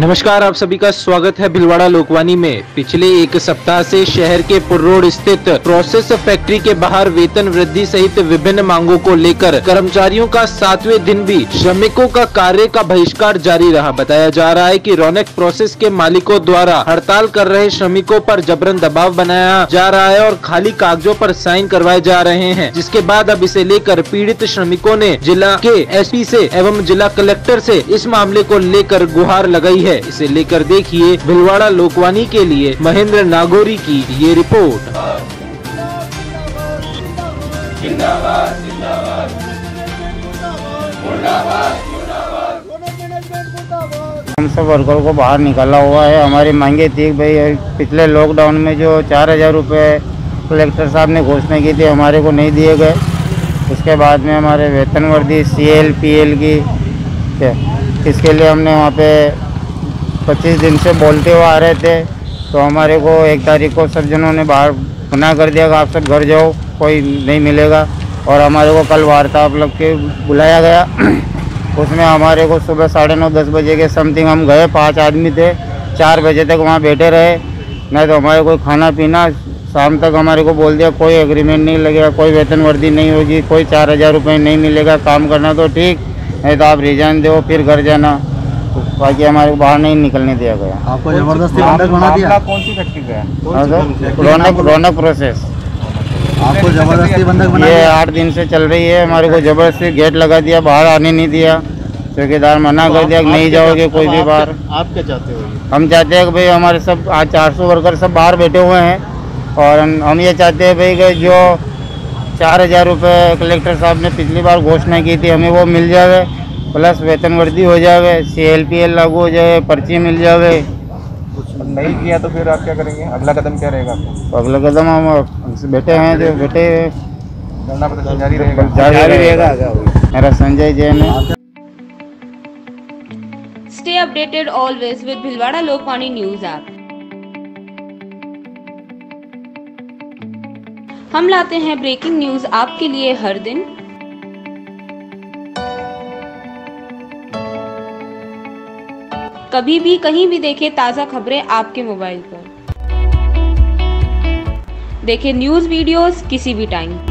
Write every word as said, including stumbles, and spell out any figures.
नमस्कार, आप सभी का स्वागत है भिलवाड़ा लोकवानी में। पिछले एक सप्ताह से शहर के पुर रोड स्थित प्रोसेस फैक्ट्री के बाहर वेतन वृद्धि सहित विभिन्न मांगों को लेकर कर्मचारियों का सातवें दिन भी श्रमिकों का कार्य का बहिष्कार जारी रहा। बताया जा रहा है कि रौनक प्रोसेस के मालिकों द्वारा हड़ताल कर रहे श्रमिकों पर जबरन दबाव बनाया जा रहा है और खाली कागजों पर साइन करवाए जा रहे हैं, जिसके बाद अब इसे लेकर पीड़ित श्रमिकों ने जिला के एसपी से एवं जिला कलेक्टर से इस मामले को लेकर गुहार लगाई है। इसे लेकर देखिए भिलवाड़ा लोकवानी के लिए महेंद्र नागौरी की ये रिपोर्ट। जिंदाबाद, जिंदाबाद, मुर्दाबाद, मुर्दाबाद। हम सब वर्कर को बाहर निकाला हुआ है। हमारी मांगे थी भाई, पिछले लॉकडाउन में जो चार हजार रुपये कलेक्टर साहब ने घोषणा की थी, हमारे को नहीं दिए गए। उसके बाद में हमारे वेतन वर्दी सी एल पी एल की, इसके लिए हमने वहाँ पे पच्चीस दिन से बोलते हुए आ रहे थे। तो हमारे को एक तारीख को सब जनों ने बाहर मना कर दिया कि आप सब घर जाओ, कोई नहीं मिलेगा। और हमारे को कल वार्ता आप लोग के बुलाया गया। उसमें हमारे को सुबह साढ़े नौ दस बजे के समथिंग हम गए, पाँच आदमी थे, चार बजे तक वहाँ बैठे रहे। नहीं तो हमारे कोई खाना पीना, शाम तक हमारे को बोल दिया कोई एग्रीमेंट नहीं लगेगा, कोई वेतन वर्दी नहीं होगी, कोई चार हज़ार रुपये नहीं मिलेगा। काम करना तो ठीक, नहीं तो आप रिजाइन दो, फिर घर जाना। तो बाकी हमारे को बाहर नहीं निकलने दिया गया। आपको जबरदस्ती बंधक बना दिया? कौन सी फैक्ट्री का? रौनक रौनक प्रोसेस। आपको जबरदस्ती बंधक बना ये दिया? आठ दिन से चल रही है। हमारे को जबरदस्ती गेट लगा दिया, बाहर आने नहीं दिया। चौकीदार मना कर दिया कि नहीं जाओगे कोई भी बाहर। आप क्या चाहते हो? हम चाहते हैं कि भाई हमारे सब आज चार सौ वर्कर सब बाहर बैठे हुए हैं, और हम ये चाहते हैं भाई कि जो चार हज़ार रुपये कलेक्टर साहब ने पिछली बार घोषणा की थी, हमें वो मिल जाए, प्लस वेतन वर्दी हो जाए, सी एल पी एल लागू हो जाए, पर्ची मिल जाए। कुछ नहीं किया तो फिर आप क्या करेंगे? अगला कदम क्या रहेगा आपका? अगला कदम हम बैठे हैं, जो बैठे धरना प्रदर्शन जारी रहेगा? जारी रहेगा। मेरा संजय जैन है। Stay updated always with Bhilwara Lokvani News app. हम लाते हैं ब्रेकिंग न्यूज आपके लिए हर दिन। कभी भी कहीं भी देखें ताज़ा खबरें आपके मोबाइल पर। देखें न्यूज वीडियोस किसी भी टाइम।